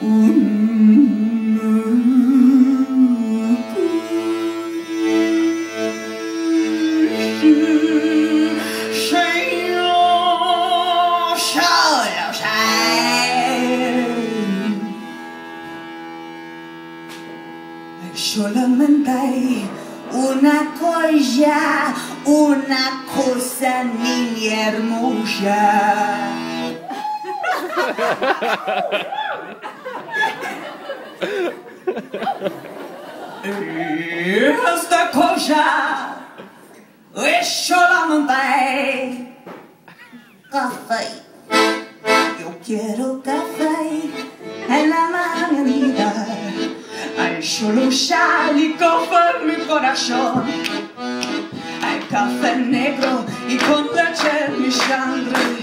Solamente una cosa niña hermosa. Esta cosa es solamente café. Yo quiero café en la mañanita. Hay solo sal y café en mi corazón. Hay café negro y con leche en mi sangre.